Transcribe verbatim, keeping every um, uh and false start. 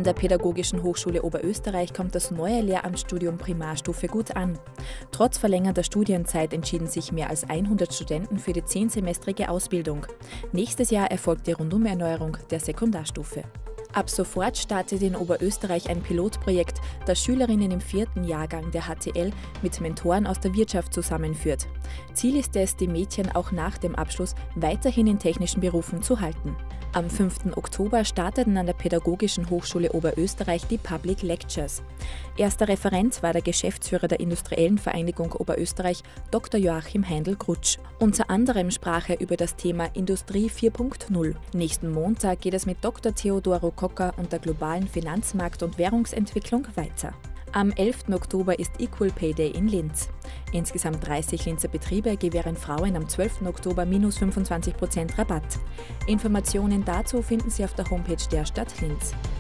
der Pädagogischen Hochschule Oberösterreich kommt das neue Lehramtsstudium Primarstufe gut an. Trotz verlängerter Studienzeit entschieden sich mehr als hundert Studenten für die zehnsemestrige Ausbildung. Nächstes Jahr erfolgt die Rundumerneuerung der Sekundarstufe. Ab sofort startet in Oberösterreich ein Pilotprojekt, das Schülerinnen im vierten Jahrgang der H T L mit Mentoren aus der Wirtschaft zusammenführt. Ziel ist es, die Mädchen auch nach dem Abschluss weiterhin in technischen Berufen zu halten. Am fünften Oktober starteten an der Pädagogischen Hochschule Oberösterreich die Public Lectures. Erster Referent war der Geschäftsführer der Industriellen Vereinigung Oberösterreich, Doktor Joachim Heindl-Grutsch. Unter anderem sprach er über das Thema Industrie vier Punkt null. Nächsten Montag geht es mit Doktor Theodoro Cocker und der globalen Finanzmarkt- und Währungsentwicklung weiter. Am elften Oktober ist Equal Pay Day in Linz. Insgesamt dreißig Linzer Betriebe gewähren Frauen am zwölften Oktober minus fünfundzwanzig Prozent Rabatt. Informationen dazu finden Sie auf der Homepage der Stadt Linz.